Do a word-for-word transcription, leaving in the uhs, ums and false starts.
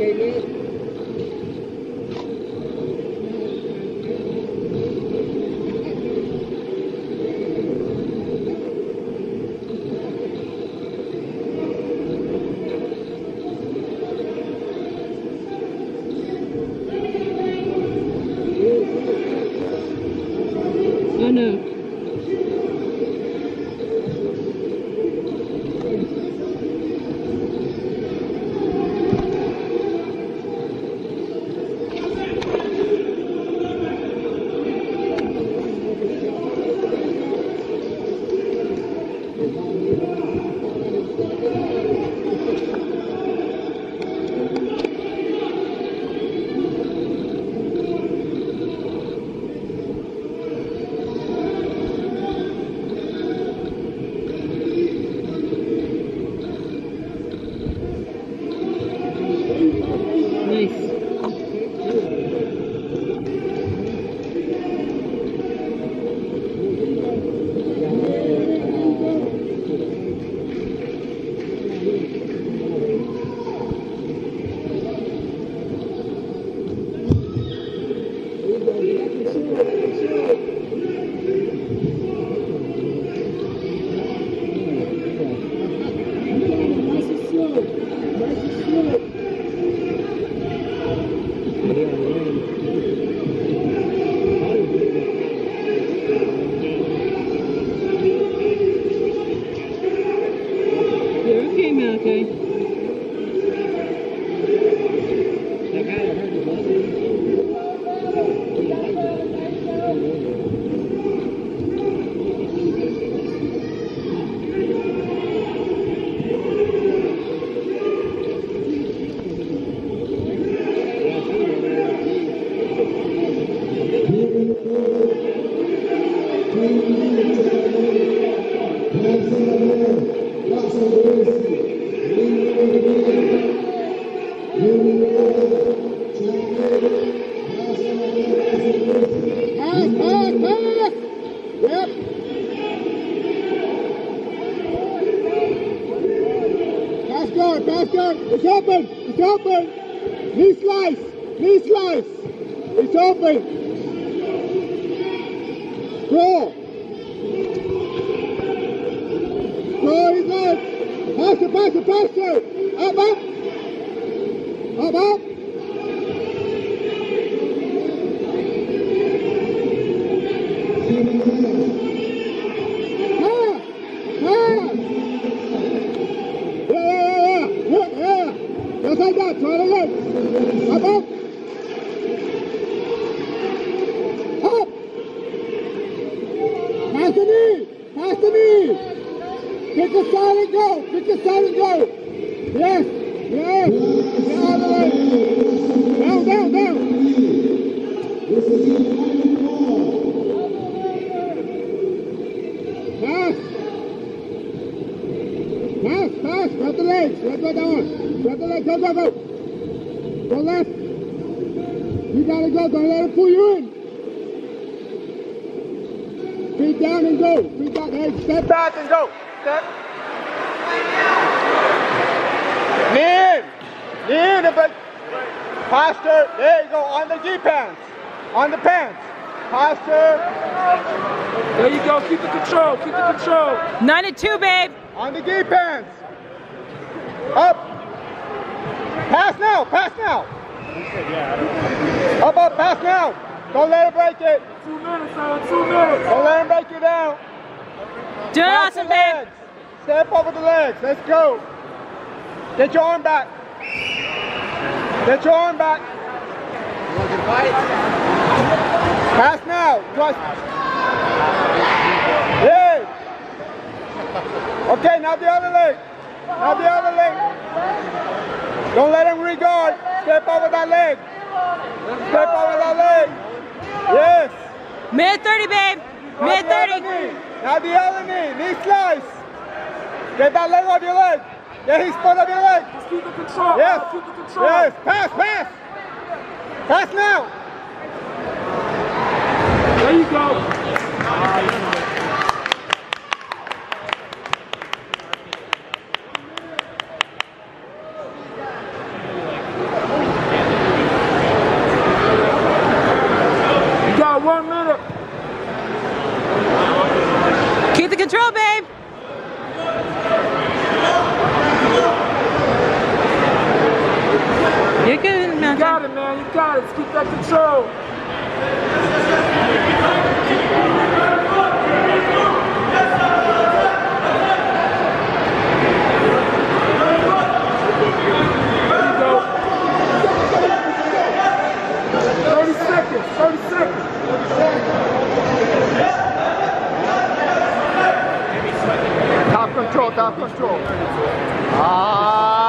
Okay, man. Oh no. It's open! It's open! Knee slice! Knee slice! It's open! Scroll! Scroll, he's on! Pass it, pass it, pass it! Up, up! Up, up! Just like that, try it again. Up, up. Up. Pass the knee. Pass the knee. Pick a side and go. Pick a side and go. Yes. Yes. Down the way. Down, down, down. Pass. Pass, pass. Grab the legs. Let's go down. Grab the leg, go, go, go. Go left. You gotta go, don't let him pull you in. Feet down and go. Feet down, hey, step back and go. Step. Knee in. Knee in, but posture. There you go, on the G pants. On the pants. Posture. There you go, keep the control, keep the control. Nine to two, babe. On the G pants. Up. Pass now, pass now. Up, up, pass now. Don't let it break it. Two minutes, son, two minutes. Don't let him break you down. Doing awesome, babe. Step over the legs, let's go. Get your arm back. Get your arm back. Pass now. Trust. Yes. Okay, now the other leg. Now the other leg. Don't let him regard. Step over that leg. Step over that leg. Yes. Mid thirty, babe. Mid thirty. Now the other knee. Knee slice. Get that leg off your leg. Get his foot off your leg. Just keep the control. Yes. Keep the control. Yes. Pass, pass. Pass now. There you go. balance. Keep that control. thirty seconds, thirty seconds. Top control, top control. Ah.